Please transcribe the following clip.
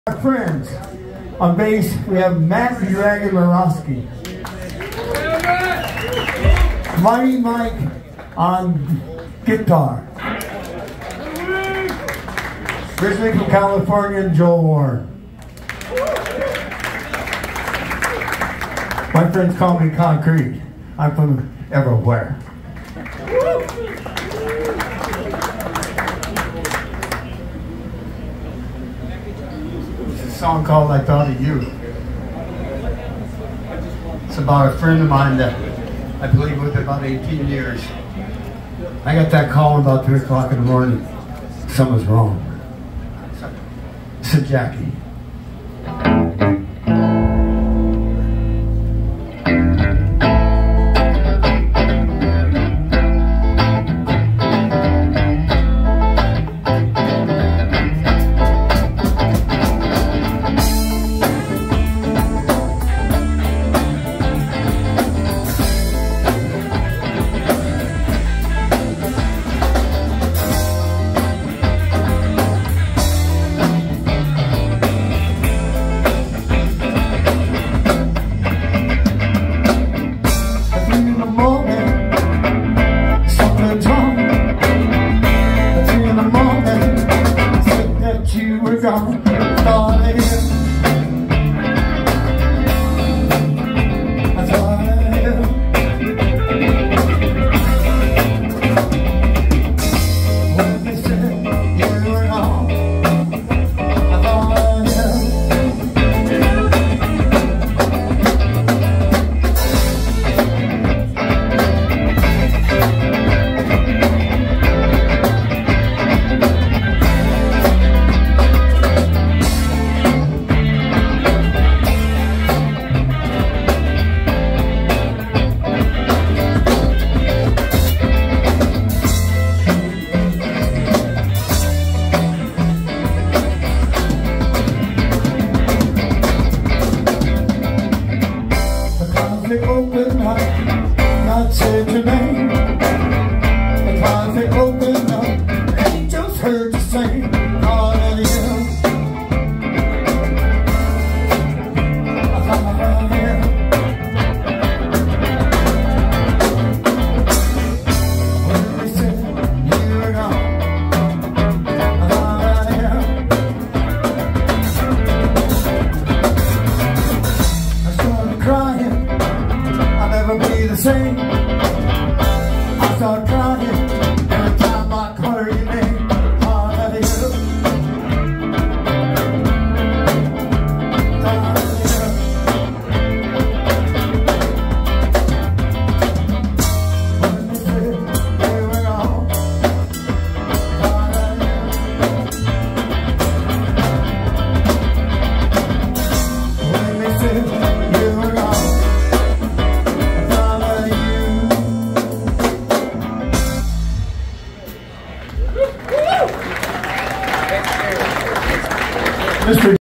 Our friends. On bass, we have Matt Dragon Morosky. Mighty Mike on guitar. Originally from California, Joel Warren. My friends call me Concrete. I'm from everywhere. It's a song called I Thought of You. It's about a friend of mine that I played with about 18 years. I got that call about 3 o'clock in the morning. Something's wrong. I said, Jackie. Open up, not say your name. The closet open up, angels heard you sing. All of you, I thought of you. When they said you were gone, I thought of you. I started crying. I'll never be the same. I start crying every time I call your name. All of you, all of you. When they said you were gone, all of you. When they said you were gone. Mr.